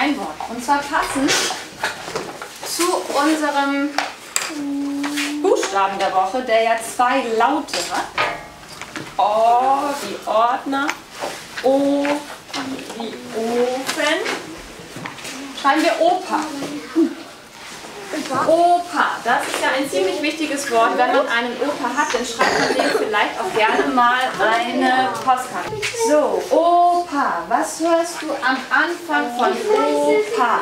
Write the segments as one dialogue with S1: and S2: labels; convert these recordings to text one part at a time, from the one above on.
S1: ein Wort. Und zwar passend zu unserem Buchstaben der Woche, der ja 2 Laute hat. O wie Ordner, O wie Ofen. Schreiben wir Opa. Opa, das ist ja ein ziemlich wichtiges Wort. Wenn man einen Opa hat, dann schreibt man dem vielleicht auch gerne mal eine Postkarte. So, Opa, was hörst du am Anfang von Opa?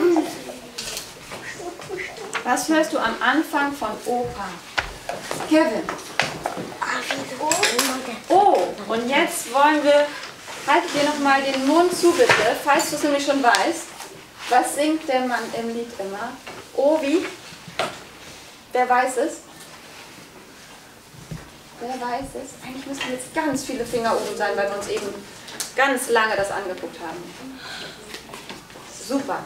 S1: Was hörst du am Anfang von Opa? Kevin. Oh, und jetzt wollen wir, haltet dir nochmal den Mund zu bitte, falls du es nämlich schon weißt. Was singt der Mann im Lied immer? Oh, wie? Wer weiß es? Wer weiß es? Eigentlich müssten jetzt ganz viele Finger oben sein, weil wir uns eben ganz lange das angeguckt haben. Super.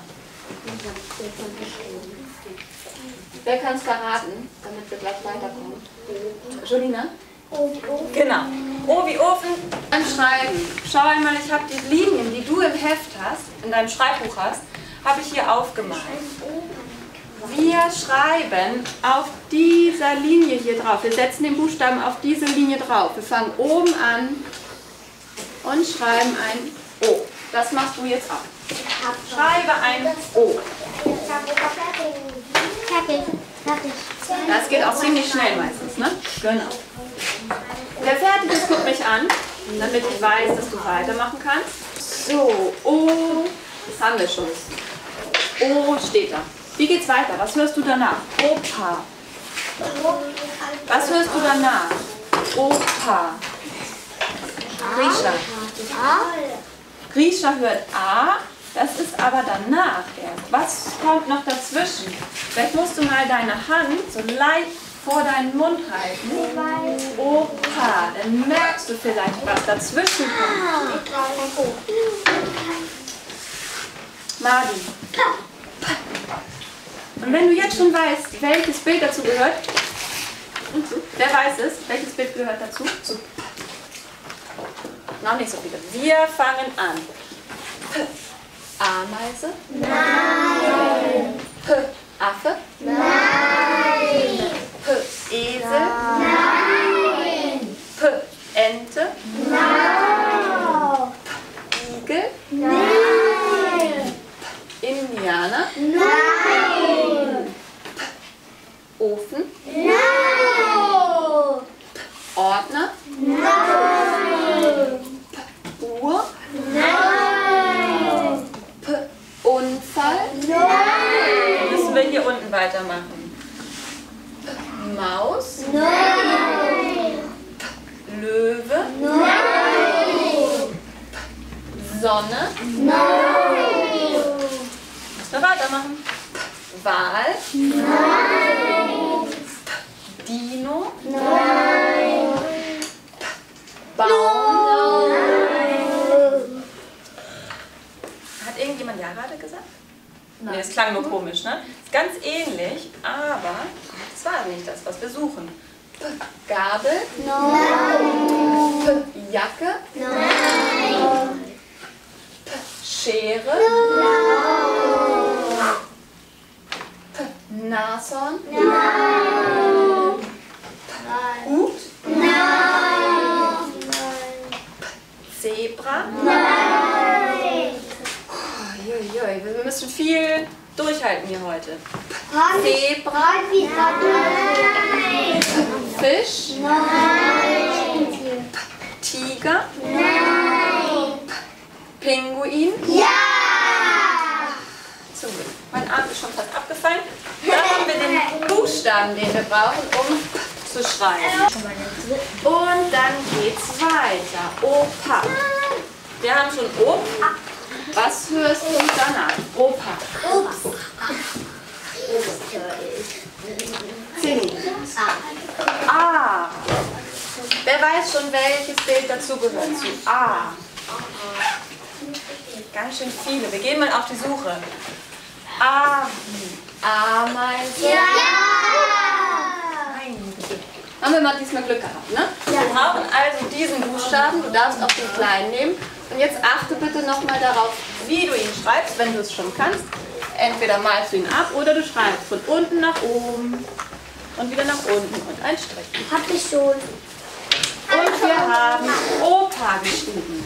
S1: Wer kann es verraten, damit wir gleich weiterkommen? Jolina? Genau. O wie Ofen. Beim Schreiben. Schau einmal, ich habe die Linien, die du im Heft hast, in deinem Schreibbuch hast, habe ich hier aufgemalt. Wir schreiben auf dieser Linie hier drauf. Wir setzen den Buchstaben auf diese Linie drauf. Wir fangen oben an und schreiben ein O. Das machst du jetzt auch. Schreibe ein O. Das geht auch ziemlich schnell meistens, ne? Genau. Wer fertig ist, guckt mich an, damit ich weiß, dass du weitermachen kannst. So, O, das haben wir schon. O steht da. Wie geht's weiter? Was hörst du danach? Opa. Was hörst du danach? Opa. Grisha. Grisha hört A, das ist aber danach erst. Was kommt noch dazwischen? Vielleicht musst du mal deine Hand so leicht vor deinen Mund halten. Opa. Dann merkst du vielleicht, was dazwischen kommt. Martin. Und wenn du jetzt schon weißt, welches Bild dazu gehört, wer weiß es, welches Bild gehört dazu? Zu noch nicht so viele. Wir fangen an. P. Ameise? Nein. P. Affe? Nein. P. Esel? Nein. P. Ente? Nein. P. Igel? Nein. P. Indianer? Nein. P. Ofen? Nein. P. Ordner? Nein. P. Uhr? Nein. P. Unfall? Nein. Müssen wir hier unten weitermachen. P. Maus? Nein. P. Löwe? Nein. P. Sonne? Nein. Müssen wir weitermachen. P. Wal? Nein. P. Dino? Nein. P. Baum? Nein. Hat irgendjemand ja gerade gesagt? Nein. Nee, das klang nur komisch, ne? Ist ganz ähnlich, aber das war nicht das, was wir suchen. P. Gabel? Nein. P. Jacke? Nein. P. Schere? Nein. P. Nashorn? Nein. P. Hut? Nein. P. Zebra? Nein. Wir müssen viel durchhalten hier heute. Zebra? Nein. Fisch? Nein. Tiger? Nein. Pinguin? Ja! Zum Glück. Mein Arm ist schon fast abgefallen. Da haben wir den Buchstaben, den wir brauchen, um zu schreiben. Und dann geht's weiter. Opa. Wir haben schon O. Was hörst du danach? Opa. Ups. Sing. A. Wer weiß schon, welches Bild dazu gehört? Zu A. Ganz schön viele. Wir gehen mal auf die Suche. A. Ameise. Ja! Haben wir mal diesmal Glück gehabt, ne? Ja. Wir brauchen also diesen Buchstaben. Du darfst auch den kleinen nehmen. Und jetzt achte bitte nochmal darauf, wie du ihn schreibst, wenn du es schon kannst. Entweder malst du ihn ab oder du schreibst von unten nach oben und wieder nach unten und ein Strich.
S2: Hab ich schon.
S1: Und wir haben Opa geschrieben.